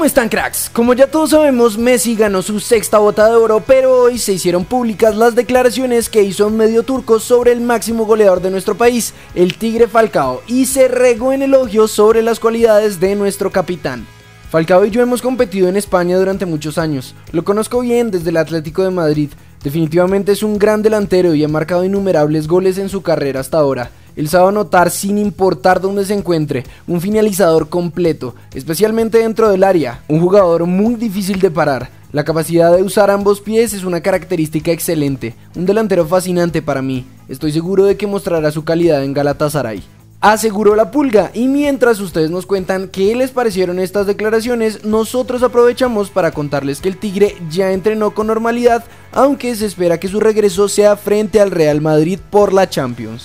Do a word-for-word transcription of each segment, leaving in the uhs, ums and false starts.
¿Cómo están, cracks? Como ya todos sabemos, Messi ganó su sexta bota de oro, pero hoy se hicieron públicas las declaraciones que hizo un medio turco sobre el máximo goleador de nuestro país, el Tigre Falcao, y se regó en elogios sobre las cualidades de nuestro capitán. Falcao y yo hemos competido en España durante muchos años, lo conozco bien desde el Atlético de Madrid, definitivamente es un gran delantero y ha marcado innumerables goles en su carrera hasta ahora. Él sabe anotar sin importar dónde se encuentre, un finalizador completo, especialmente dentro del área, un jugador muy difícil de parar. La capacidad de usar ambos pies es una característica excelente, un delantero fascinante para mí. Estoy seguro de que mostrará su calidad en Galatasaray. Aseguró la Pulga, y mientras ustedes nos cuentan qué les parecieron estas declaraciones, nosotros aprovechamos para contarles que el Tigre ya entrenó con normalidad, aunque se espera que su regreso sea frente al Real Madrid por la Champions.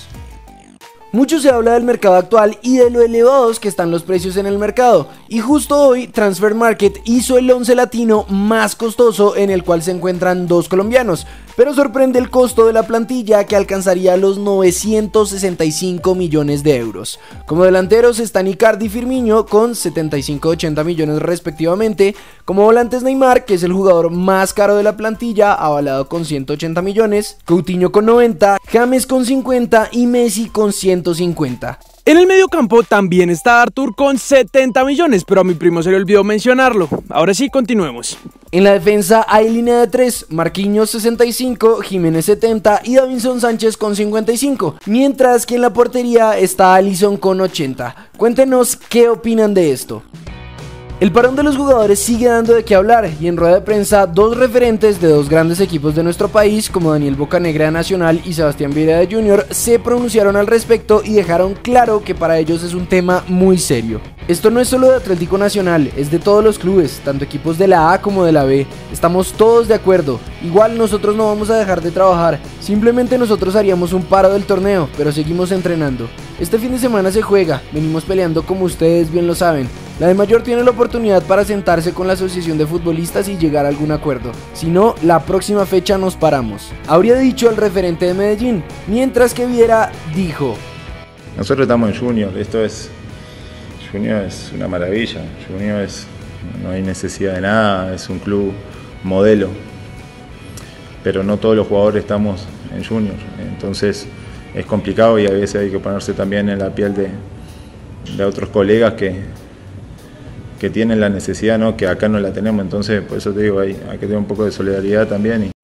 Mucho se habla del mercado actual y de lo elevados que están los precios en el mercado, y justo hoy Transfer Market hizo el once latino más costoso, en el cual se encuentran dos colombianos, pero sorprende el costo de la plantilla, que alcanzaría los novecientos sesenta y cinco millones de euros. Como delanteros están Icardi y Firmino con setenta y cinco y ochenta millones respectivamente, como volantes Neymar, que es el jugador más caro de la plantilla, avalado con ciento ochenta millones, Coutinho con noventa, James con cincuenta y Messi con ciento cincuenta. En el mediocampo también está Arthur con setenta millones, pero a mi primo se le olvidó mencionarlo. Ahora sí, continuemos. En la defensa hay línea de tres, Marquinhos sesenta y cinco, Jiménez setenta y Davinson Sánchez con cincuenta y cinco, mientras que en la portería está Alisson con ochenta. Cuéntenos qué opinan de esto. El parón de los jugadores sigue dando de qué hablar, y en rueda de prensa dos referentes de dos grandes equipos de nuestro país, como Daniel Bocanegra de Nacional y Sebastián Vieira de Junior, se pronunciaron al respecto y dejaron claro que para ellos es un tema muy serio. Esto no es solo de Atlético Nacional, es de todos los clubes, tanto equipos de la A como de la B. Estamos todos de acuerdo, igual nosotros no vamos a dejar de trabajar, simplemente nosotros haríamos un paro del torneo, pero seguimos entrenando. Este fin de semana se juega, venimos peleando como ustedes bien lo saben. La de Mayor tiene la oportunidad para sentarse con la asociación de futbolistas y llegar a algún acuerdo. Si no, la próxima fecha nos paramos. Habría dicho el referente de Medellín, mientras que Viera dijo: nosotros estamos en Junior, esto es... Junior es una maravilla, Junior es... no hay necesidad de nada, es un club modelo. Pero no todos los jugadores estamos en Junior, entonces es complicado y a veces hay que ponerse también en la piel de, de otros colegas que... que tienen la necesidad, ¿no? Que acá no la tenemos, entonces por eso te digo, hay, hay que tener un poco de solidaridad también. Y...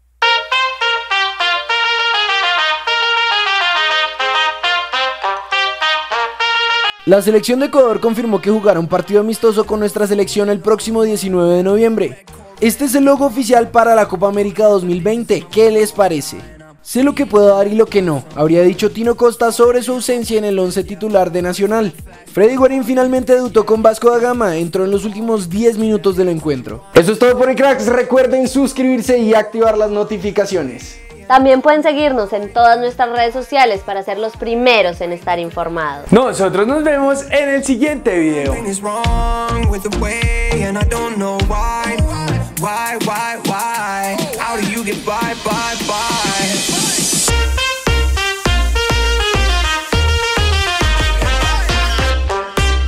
La selección de Ecuador confirmó que jugará un partido amistoso con nuestra selección el próximo diecinueve de noviembre. Este es el logo oficial para la Copa América dos mil veinte, ¿qué les parece? Sé lo que puedo dar y lo que no, habría dicho Tino Costa sobre su ausencia en el once titular de Nacional. Freddy Guarín finalmente debutó con Vasco da Gama, entró en los últimos diez minutos del encuentro. Eso es todo por hoy, cracks, recuerden suscribirse y activar las notificaciones. También pueden seguirnos en todas nuestras redes sociales para ser los primeros en estar informados. Nosotros nos vemos en el siguiente video.